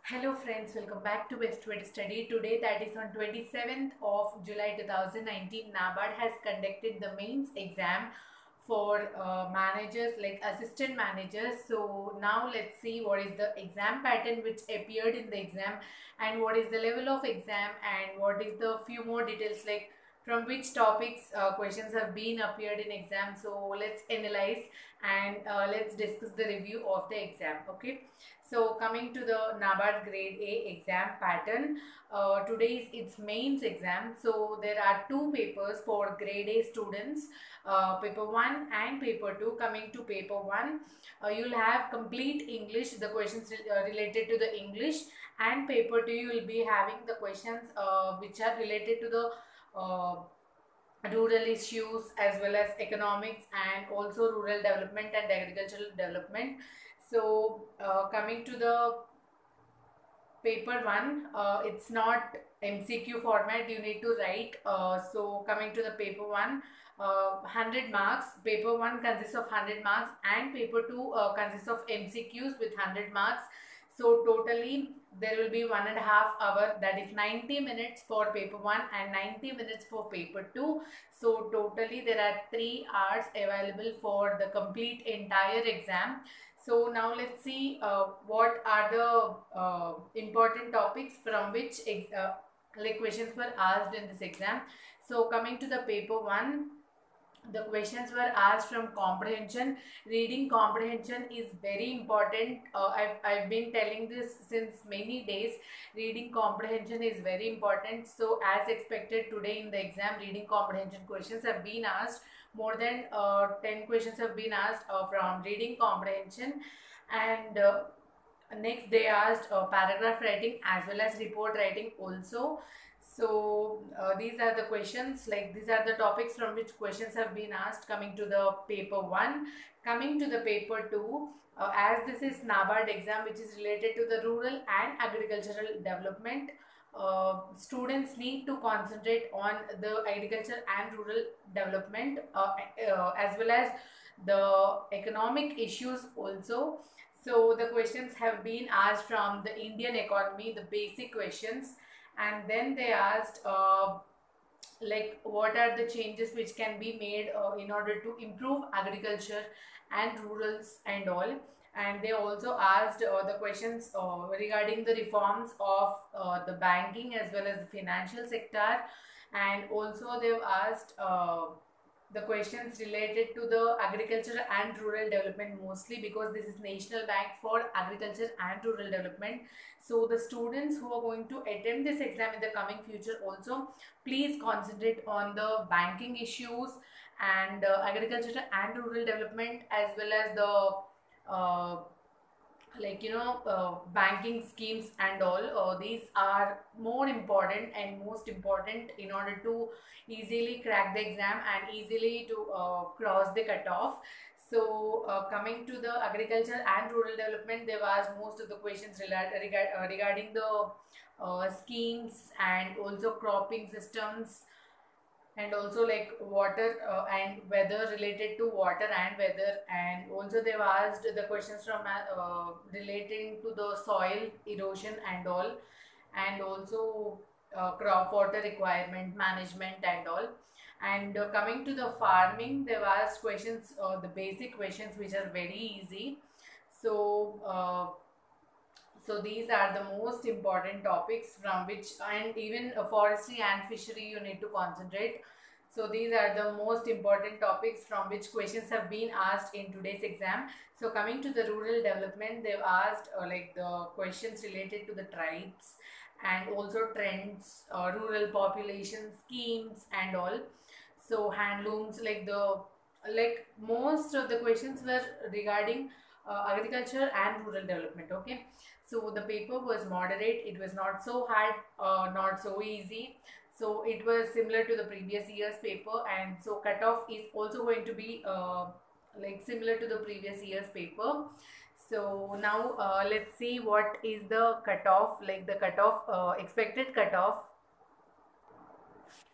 Hello friends, welcome back to Best Way to Study. Today, that is on 27th of July 2019, NABARD has conducted the mains exam for managers like assistant managers. So now let's see what is the exam pattern which appeared in the exam and what is the level of exam and what is the few more details like from which topics questions have been appeared in exam. So let's analyze and let's discuss the review of the exam. Okay. So coming to the NABARD Grade A exam pattern, today is its mains exam. So there are two papers for Grade A students, paper 1 and paper 2. Coming to paper 1, you'll have complete English, the questions related to the English, and paper 2 you will be having the questions which are related to the rural issues as well as economics and also rural development and agricultural development. So coming to the paper 1, it's not MCQ format, you need to write. So coming to the paper 1, 100 marks. Paper 1 consists of 100 marks and paper 2 consists of MCQs with 100 marks. So totally there will be 1.5 hour, that is 90 minutes for paper 1 and 90 minutes for paper 2. So totally there are 3 hours available for the complete entire exam. So now let's see what are the important topics from which like questions were asked in this exam. So coming to the paper 1, the questions were asked from comprehension. Reading comprehension is very important. I've been telling this since many days. Reading comprehension is very important. So as expected today in the exam, reading comprehension questions have been asked. More than 10 questions have been asked from reading comprehension. And next they asked paragraph writing as well as report writing also. So these are the questions, like these are the topics from which questions have been asked coming to the paper 1. Coming to the paper 2, as this is NABARD exam which is related to the rural and agricultural development, students need to concentrate on the agriculture and rural development as well as the economic issues also. So the questions have been asked from the Indian economy, the basic questions, and then they asked like what are the changes which can be made in order to improve agriculture and rurals and all. And they also asked the questions regarding the reforms of the banking as well as the financial sector, and also they've asked the questions related to the agriculture and rural development, mostly because this is National Bank for Agriculture and Rural Development. So the students who are going to attempt this exam in the coming future also, please concentrate on the banking issues and agriculture and rural development as well as the banking schemes and all. These are more important and most important in order to easily crack the exam and easily to cross the cutoff. So coming to the agriculture and rural development, they've asked most of the questions regarding the schemes and also cropping systems, and also like water and weather, related to water and weather. And also they've asked the questions from relating to the soil erosion and all, and also crop water requirement management and all. And coming to the farming, they've asked questions, the basic questions which are very easy. So so these are the most important topics from which, and even forestry and fishery you need to concentrate. So these are the most important topics from which questions have been asked in today's exam. So coming to the rural development, they've asked like the questions related to the tribes and also trends, rural population schemes and all. So handlooms, like most of the questions were regarding agriculture and rural development. Okay, so the paper was moderate, it was not so hard, not so easy. So it was similar to the previous year's paper, and so cutoff is also going to be like similar to the previous year's paper. So now let's see what is the cutoff, like the cutoff, expected cutoff.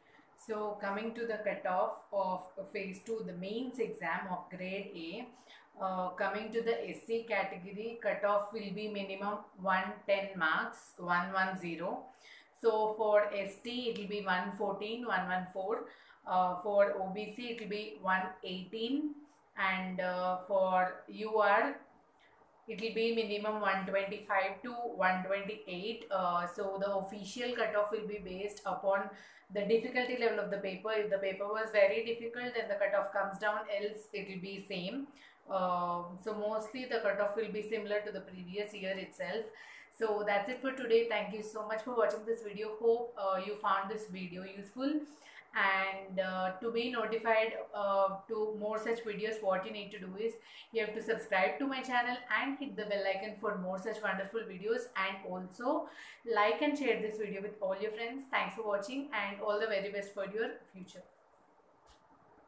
So coming to the cutoff of phase 2, the mains exam of grade A, Coming to the SC category, cutoff will be minimum 110 marks, 110. So for ST it will be 114, 114. For OBC it will be 118, and for UR it will be minimum 125 to 128. So the official cutoff will be based upon the difficulty level of the paper. If the paper was very difficult, then the cutoff comes down, else it will be same. So mostly the cutoff will be similar to the previous year itself. So that's it for today. Thank you so much for watching this video. Hope you found this video useful. And to be notified to more such videos, what you need to do is you have to subscribe to my channel and hit the bell icon for more such wonderful videos, and also like and share this video with all your friends. Thanks for watching and all the very best for your future.